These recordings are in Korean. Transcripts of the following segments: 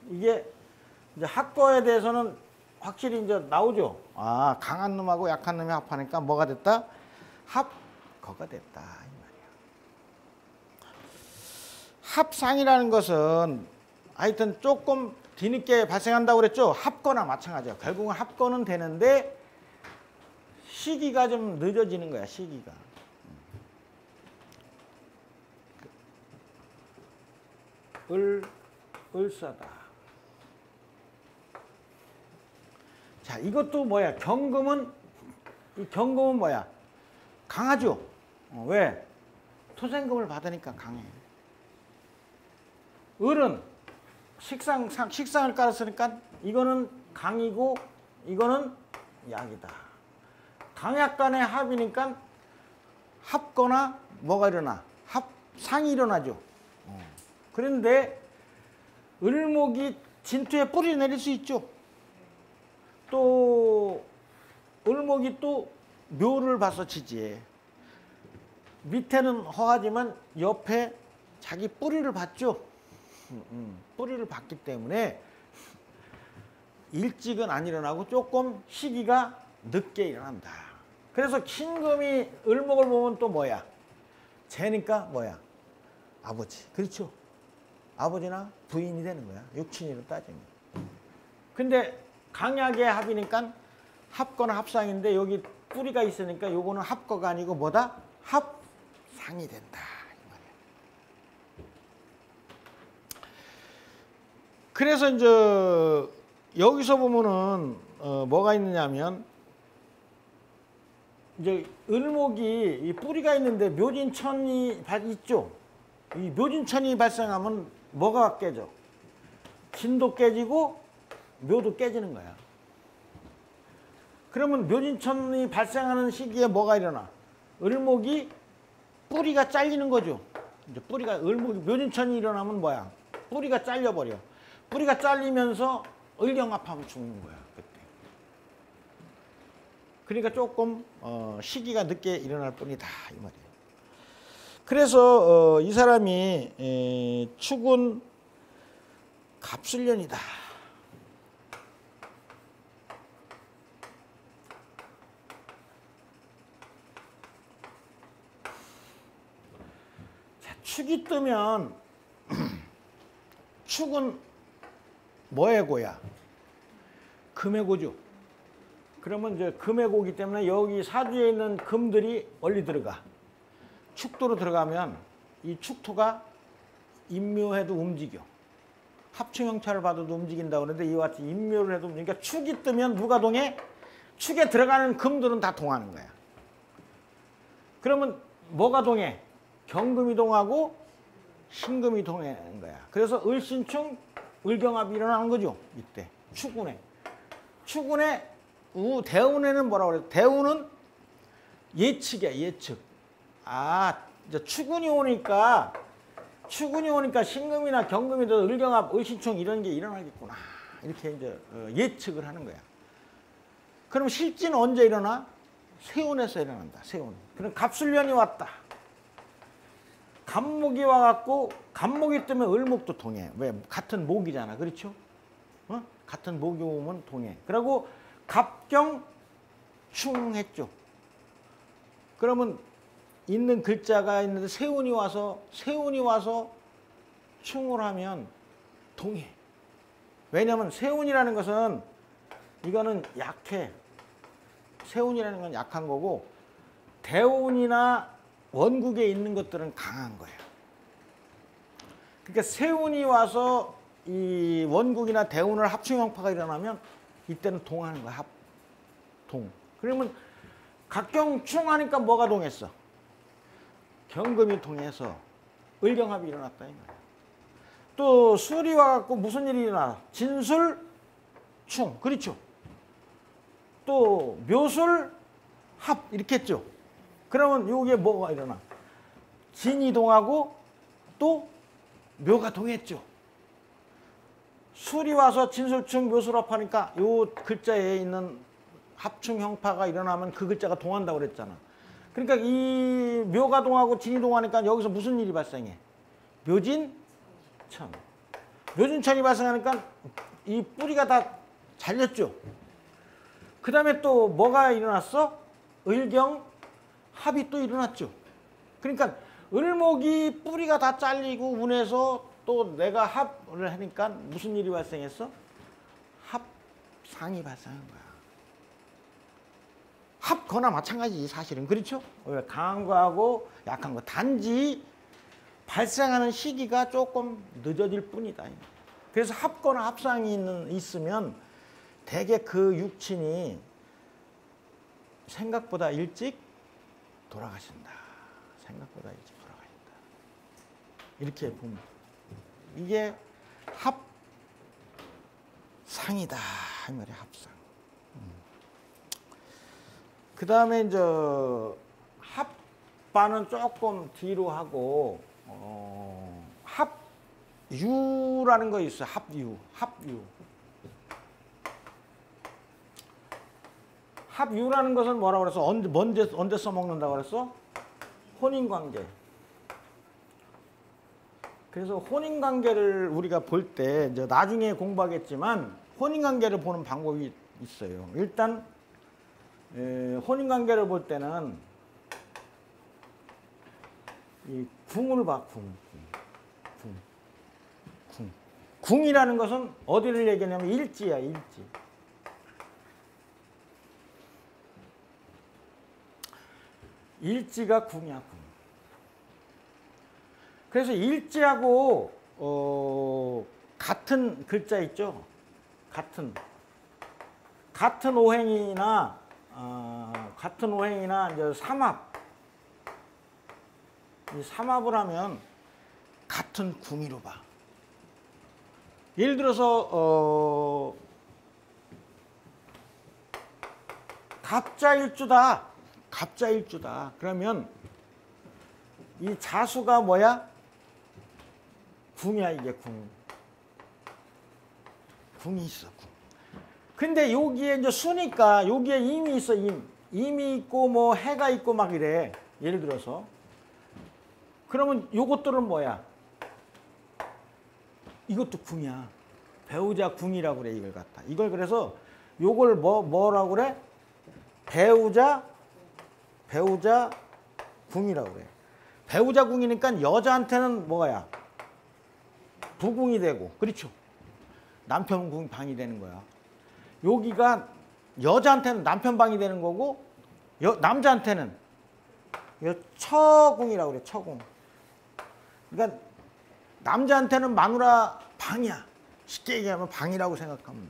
이게 이제 합거에 대해서는 확실히 이제 나오죠. 아, 강한 놈하고 약한 놈이 합하니까 뭐가 됐다? 합거가 됐다. 이 말이야. 합상이라는 것은 하여튼 조금 뒤늦게 발생한다고 그랬죠. 합거나 마찬가지야. 결국은 합거는 되는데 시기가 좀 늦어지는 거야. 시기가. 을사다. 자, 이것도 뭐야? 경금은, 이 경금은 뭐야? 강하죠? 왜? 토생금을 받으니까 강해. 을은 식상을 깔았으니까 이거는 강이고 이거는 약이다. 강약 간의 합이니까 합거나 뭐가 일어나? 합상이 일어나죠. 그런데 을목이 진토에 뿌리 내릴 수 있죠. 또 을목이 또 묘를 봐서 지지해. 밑에는 허하지만 옆에 자기 뿌리를 봤죠. 뿌리를 봤기 때문에 일찍은 안 일어나고 조금 시기가 늦게 일어난다. 그래서 신금이 을목을 보면 또 뭐야? 쟤니까 뭐야? 아버지. 그렇죠? 아버지나 부인이 되는 거야. 육친이로 따지면. 근데 강약의 합이니까 합거나 합상인데 여기 뿌리가 있으니까 요거는 합거가 아니고 뭐다? 합상이 된다. 이 말이야. 그래서 이제 여기서 보면은 뭐가 있느냐면 이제 을목이 이 뿌리가 있는데 묘진천이 있죠. 이 묘진천이 발생하면 뭐가 깨져? 진도 깨지고 묘도 깨지는 거야. 그러면 묘진천이 발생하는 시기에 뭐가 일어나? 을목이 뿌리가 잘리는 거죠. 이제 뿌리가 을목이 묘진천이 일어나면 뭐야? 뿌리가 잘려버려. 뿌리가 잘리면서 을경합하면 죽는 거야. 그때. 그러니까 조금 시기가 늦게 일어날 뿐이다 이 말이에요. 그래서 이 사람이 축은 갑술년이다. 자, 축이 뜨면 축은 뭐의 고야? 금의 고죠. 그러면 이제 금의 고기 때문에 여기 사주에 있는 금들이 멀리 들어가. 축도로 들어가면 이 축토가 인묘해도 움직여. 합충형차를 봐도 움직인다고 그러는데 이와 같이 인묘를 해도 움직이니까 축이 뜨면 누가 동해? 축에 들어가는 금들은 다 동하는 거야. 그러면 뭐가 동해? 경금이 동하고 신금이 동하는 거야. 그래서 을신충, 을경합이 일어나는 거죠. 이때 축운에. 축운에 대운에는 뭐라고 그래요? 대운은 예측이야. 예측. 아, 이제 축운이 오니까 신금이나 경금이든 을경합, 을신충 이런 게 일어나겠구나. 이렇게 이제 예측을 하는 거야. 그럼 실지는 언제 일어나? 세운에서 일어난다. 세운. 그럼 갑술년이 왔다. 갑목이 와갖고 갑목이 뜨면 을목도 동해. 왜? 같은 목이잖아. 그렇죠? 같은 목이 오면 동해. 그리고 갑경충했죠. 그러면 있는 글자가 있는데 세운이 와서 충을 하면 동해. 왜냐하면 세운이라는 것은 이거는 약해. 세운이라는 건 약한 거고 대운이나 원국에 있는 것들은 강한 거예요. 그러니까 세운이 와서 이 원국이나 대운을 합충형파가 일어나면 이때는 동하는 거야. 동. 그러면 각경충하니까 뭐가 동했어? 경금이 동해서 을경합이 일어났다 이 말이야. 또 술이 와갖고 무슨 일이 일어나? 진술, 충. 그렇죠? 또 묘술, 합. 이렇게 했죠? 그러면 요게 뭐가 일어나? 진이 동하고 또 묘가 동했죠? 술이 와서 진술충, 묘술합 하니까 요 글자에 있는 합충 형파가 일어나면 그 글자가 동한다고 그랬잖아. 그러니까 이 묘가 동하고 진이 동하니까 여기서 무슨 일이 발생해? 묘진천. 묘준천이 발생하니까 이 뿌리가 다 잘렸죠. 그 다음에 또 뭐가 일어났어? 을경합이 또 일어났죠. 그러니까 을목이 뿌리가 다 잘리고 운해서 또 내가 합을 하니까 무슨 일이 발생했어? 합상이 발생한 거야. 합거나 마찬가지지 사실은. 그렇죠? 강한 거하고 약한 거. 단지 발생하는 시기가 조금 늦어질 뿐이다. 그래서 합거나 합상이 있으면 대개 그 육친이 생각보다 일찍 돌아가신다. 생각보다 일찍 돌아가신다. 이렇게 보면 이게 합상이다. 이 말이야, 합상. 그 다음에 이제 합반은 조금 뒤로 하고 합유라는 거 있어요. 합유. 합유라는 것은 뭐라고 그랬어? 언제 써먹는다고 그랬어? 혼인관계. 그래서 혼인관계를 우리가 볼 때 이제 나중에 공부하겠지만 혼인관계를 보는 방법이 있어요. 일단 혼인관계를 볼 때는 이 궁을 봐. 궁이라는 것은 어디를 얘기하냐면 일지야. 일지. 일지가 궁이야. 궁. 그래서 일지하고 같은 글자 있죠. 같은 오행이나 이제 삼합. 이 삼합을 하면 같은 궁이로 봐. 예를 들어서 갑자일주다. 그러면 이 자수가 뭐야? 궁이야. 이게 궁이 있어. 궁. 근데 여기에 이제 수니까 여기에 임이 있어. 임이 있고 뭐 해가 있고 막 이래. 예를 들어서 그러면 요것들은 뭐야? 이것도 궁이야. 배우자 궁이라고 그래. 이걸 갖다. 이걸 그래서 요걸 뭐라고 그래? 배우자 궁이라고 그래. 배우자 궁이니까 여자한테는 뭐야? 부궁이 되고. 그렇죠? 남편 궁 방이 되는 거야. 여기가 여자한테는 남편 방이 되는 거고 남자한테는 처궁이라고 그래. 처궁. 그러니까 남자한테는 마누라 방이야. 쉽게 얘기하면 방이라고 생각하면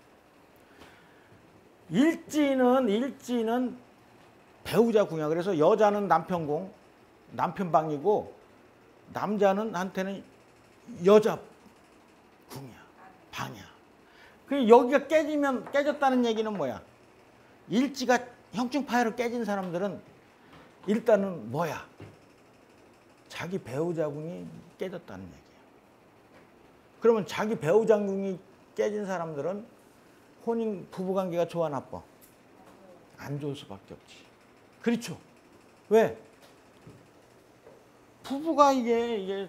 돼. 일지는 배우자 궁이야. 그래서 여자는 남편 궁, 남편 방이고 남자는 한테는 여자 궁이야. 방이야. 그 여기가 깨졌다는 얘기는 뭐야? 일지가 형충파열로 깨진 사람들은 일단은 뭐야? 자기 배우자 궁이 깨졌다는 얘기야. 그러면 자기 배우자 궁이 깨진 사람들은 부부관계가 좋아 나빠? 안 좋을 수밖에 없지. 그렇죠? 왜? 부부가 이게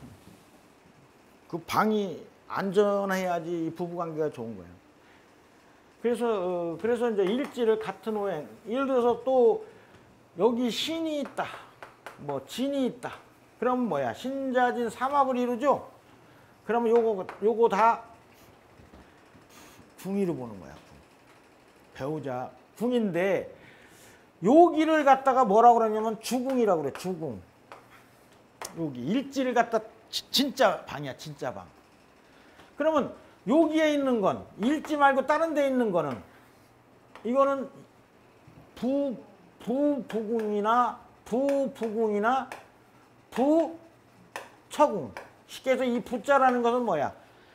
그 방이 안전해야지 부부관계가 좋은 거예요. 그래서 이제 일지를 같은 오행. 예를 들어서 또 여기 신이 있다. 뭐 진이 있다. 그러면 뭐야? 신자진 삼합을 이루죠? 그러면 요거 다 궁이로 보는 거야. 배우자 궁인데 여기를 갖다가 뭐라고 그러냐면 주궁이라고 그래. 주궁. 여기 일지를 갖다 진짜 방이야. 진짜 방. 그러면 여기에 있는 건 일지 말고 다른 데 있는 거는 이거는 부부궁이나 부처궁. 쉽게 해서 이 부자라는 것은 뭐야?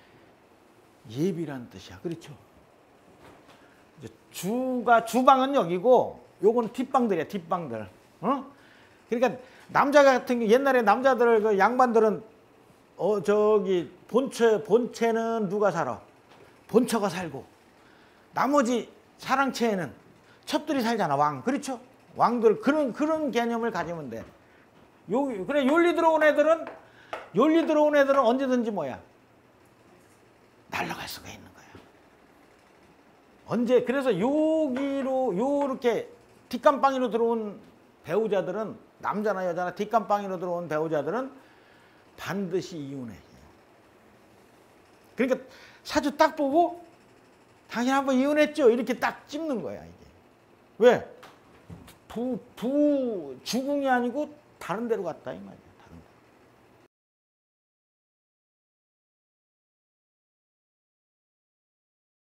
예비라는 뜻이야. 그렇죠? 주방은 여기고 요건 뒷방들이야. 뒷방들. 그러니까 남자 같은 게 옛날에 남자들 그 양반들은 저기 본체는 누가 살아? 본처가 살고 나머지 사랑체에는 첩들이 살잖아. 왕. 그렇죠? 왕들 그런 개념을 가지면 돼. 그래 윤리 들어온 애들은 언제든지 뭐야? 날아갈 수가 있는 거야. 언제 그래서 여기로 요렇게 뒷감방이로 들어온 배우자들은 남자나 여자나 뒷감방이로 들어온 배우자들은 반드시 이혼해. 그러니까 사주 딱 보고 당신 한번 이혼했죠? 이렇게 딱 찝는 거야 이게. 왜? 주궁이 아니고 다른 데로 갔다 이 말이야.